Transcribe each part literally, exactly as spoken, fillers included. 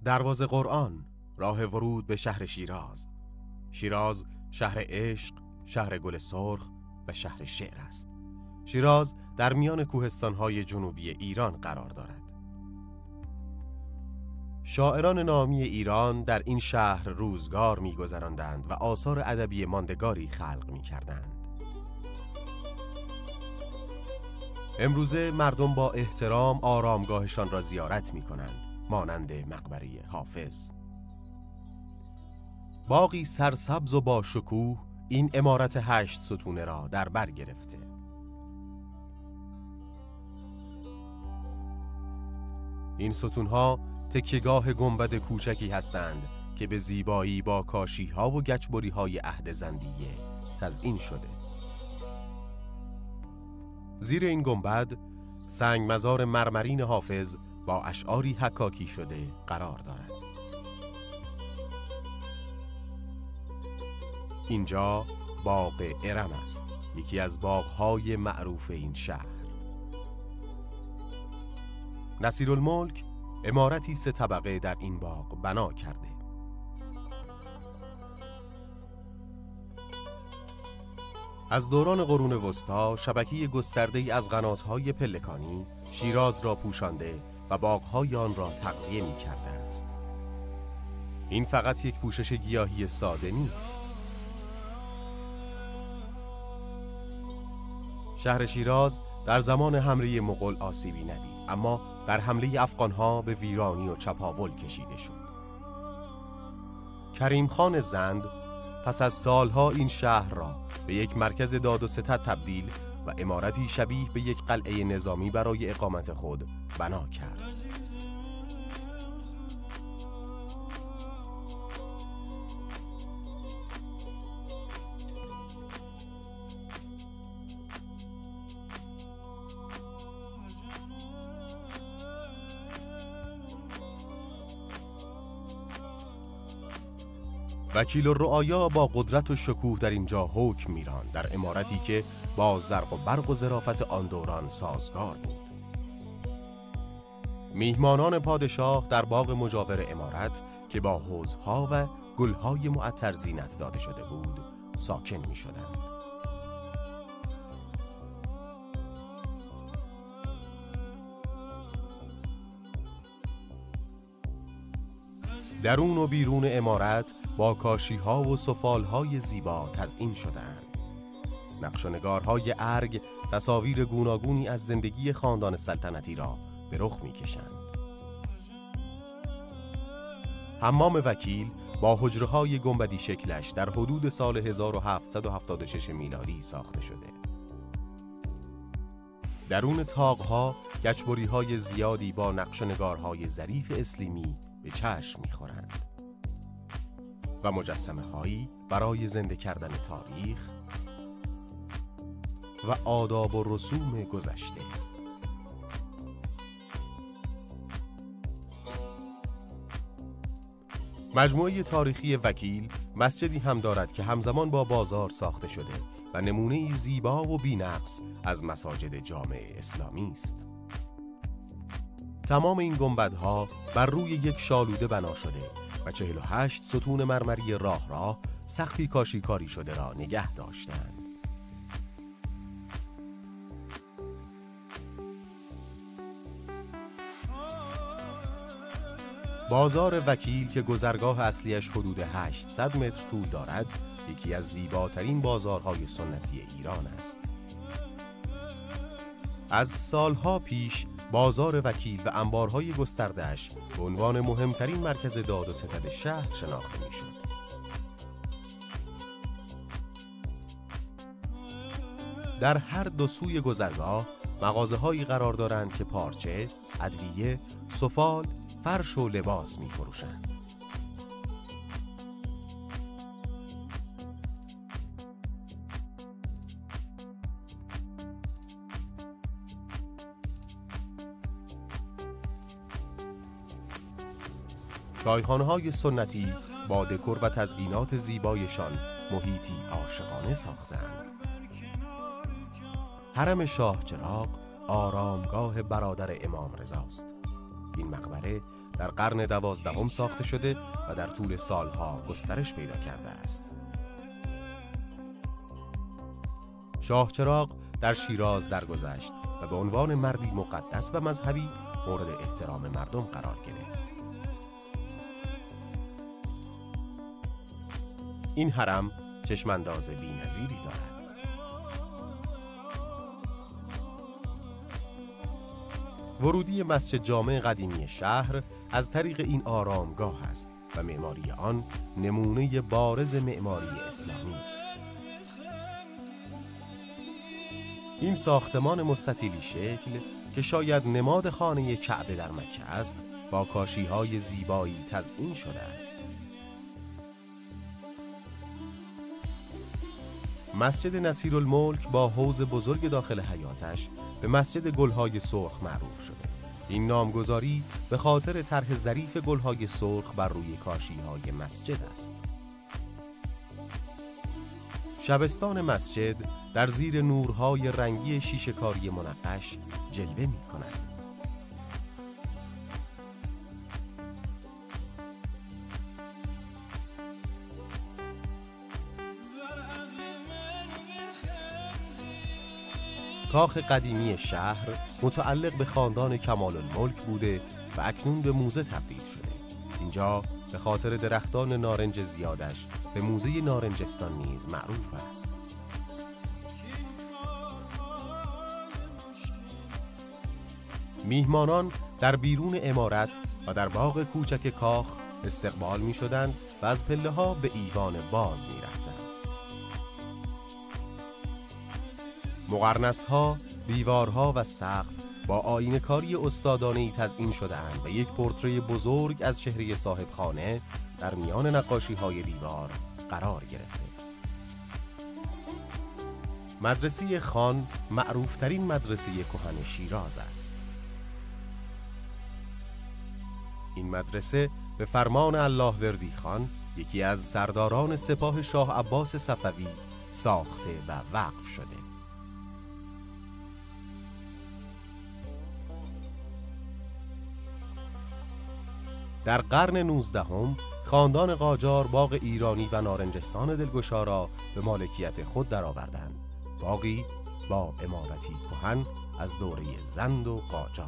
دروازه قرآن، راه ورود به شهر شیراز. شیراز شهر عشق، شهر گل سرخ و شهر شعر است. شیراز در میان کوهستان‌های جنوبی ایران قرار دارد. شاعران نامی ایران در این شهر روزگار می‌گذراندند و آثار ادبی ماندگاری خلق می‌کردند. امروزه مردم با احترام آرامگاهشان را زیارت می‌کنند، مانند مقبره حافظ. باغی سرسبز و با شکوه این عمارت هشت ستونه را در بر گرفته. این ستونها تکیه‌گاه گنبد کوچکی هستند که به زیبایی با کاشی‌ها و گچبری‌های عهد زندیه تزئین شده. زیر این گنبد سنگ مزار مرمرین حافظ با اشعاری حکاکی شده قرار دارد. اینجا باغ ارم است، یکی از باغ‌های معروف این شهر. نصیرالملک عمارتی سه طبقه در این باغ بنا کرده. از دوران قرون وسطی شبکه گسترده‌ای از قنات‌های پلکانی شیراز را پوشانده و باغ‌های آن را تغذیه می‌کرده است. این فقط یک پوشش گیاهی ساده نیست. شهر شیراز در زمان حمله مغول آسیبی ندید، اما در حمله افغان‌ها به ویرانی و چپاول کشیده شد. کریم خان زند پس از سالها این شهر را به یک مرکز داد و ستد تبدیل و عمارتی شبیه به یک قلعه نظامی برای اقامت خود بنا کرد. وکیل الرعایا با قدرت و شکوه در اینجا حکم میراند، در عمارتی که با زرق و برق و ظرافت آن دوران سازگار بود. میهمانان پادشاه در باغ مجاور عمارت که با حوضها و گلهای معطر زینت داده شده بود ساکن می شدند. درون و بیرون عمارت با کاشی‌ها و سفال‌های زیبا تزئین شده‌اند. نقش‌ونگارهای ارگ تصاویر گوناگونی از زندگی خاندان سلطنتی را به رخ می‌کشند. حمام وکیل با حجره‌های گنبدی شکلش در حدود سال هزار و هفتصد و هفتاد و شش میلادی ساخته شده. درون طاق‌ها گچبری‌های زیادی با نقش‌ونگارهای ظریف اسلیمی به چشم می‌خورند و مجسمه‌هایی برای زنده کردن تاریخ و آداب و رسوم گذشته. مجموعه تاریخی وکیل مسجدی هم دارد که همزمان با بازار ساخته شده و نمونه‌ای زیبا و بی‌نقص از مساجد جامع اسلامی است. تمام این گنبدها بر روی یک شالوده بنا شده و چهل و هشت ستون مرمری راه راه سقفی کاشیکاری شده را نگه داشتند. بازار وکیل که گذرگاه اصلیش حدود هشتصد متر طول دارد، یکی از زیباترین بازارهای سنتی ایران است. از سالها پیش بازار وکیل و انبارهای گسترده‌اش به عنوان مهمترین مرکز داد و ستد شهر شناخته می‌شد. در هر دو سوی گذرگاه مغازه‌هایی قرار دارند که پارچه، ادویه، سفال، فرش و لباس می‌فروشند. چایخانه‌های سنتی با دکور و تزئینات زیبایشان محیطی عاشقانه ساختند. حرم شاه چراغ آرامگاه برادر امام رضاست. این مقبره در قرن دوازدهم ساخته شده و در طول سالها گسترش پیدا کرده است. شاه چراغ در شیراز درگذشت و به عنوان مردی مقدس و مذهبی مورد احترام مردم قرار گرفت. این حرم چشمانداز بی‌نظیری دارد. ورودی مسجد جامع قدیمی شهر از طریق این آرامگاه است و معماری آن نمونه بارز معماری اسلامی است. این ساختمان مستطیلی شکل که شاید نماد خانه کعبه در مکه است، با کاشی‌های زیبایی تزئین شده است. مسجد نصیرالملک با حوض بزرگ داخل حیاطش به مسجد گلهای سرخ معروف شده. این نامگذاری به خاطر طرح ظریف گلهای سرخ بر روی کاشی‌های مسجد است. شبستان مسجد در زیر نورهای رنگی شیشه‌کاری منقش جلوه می‌کند. کاخ قدیمی شهر متعلق به خاندان کمال الملک بوده و اکنون به موزه تبدیل شده. اینجا به خاطر درختان نارنج زیادش به موزه نارنجستان نیز معروف است. میهمانان در بیرون عمارت و در باغ کوچک کاخ استقبال می شدند و از پله ها به ایوان باز می رفتند. مقرنس ها، دیوارها و سقف با آینه کاری استادانه‌ای تزئین شده اند و یک پورتری بزرگ از چهره صاحب خانه در میان نقاشی های دیوار قرار گرفته. مدرسه خان معروفترین مدرسه کهن شیراز است. این مدرسه به فرمان الله وردی خان، یکی از سرداران سپاه شاه عباس صفوی، ساخته و وقف شده. در قرن نوزدهم خاندان قاجار باغ ایرانی و نارنجستان دلگشا را به مالکیت خود درآوردند. باغی با عمارتی کهن از دوره زند و قاجار.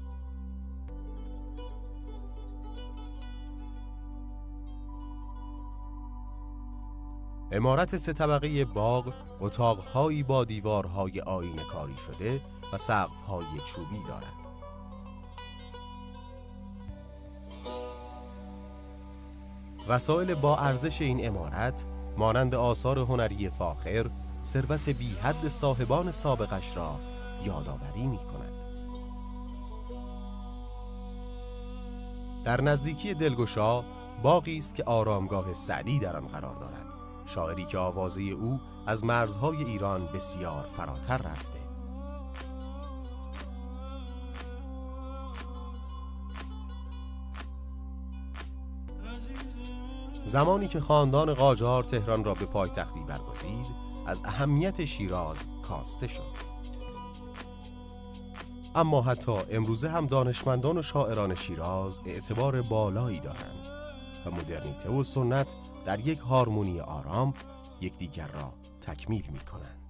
عمارت سه طبقه باغ اتاق‌هایی با دیوارهای آینه کاری شده و سقف‌های چوبی دارد. وسایل با ارزش این عمارت مانند آثار هنری فاخر، ثروت بی حد صاحبان سابقش را یادآوری می کند. در نزدیکی دلگشا باغی است که آرامگاه سعدی در آن قرار دارد، شاعری که آوازه او از مرزهای ایران بسیار فراتر رفته. زمانی که خاندان قاجار تهران را به پایتختی برگزید، از اهمیت شیراز کاسته شد. اما حتی امروزه هم دانشمندان و شاعران شیراز اعتبار بالایی دارند و مدرنیته و سنت در یک هارمونی آرام یکدیگر را تکمیل می کنند.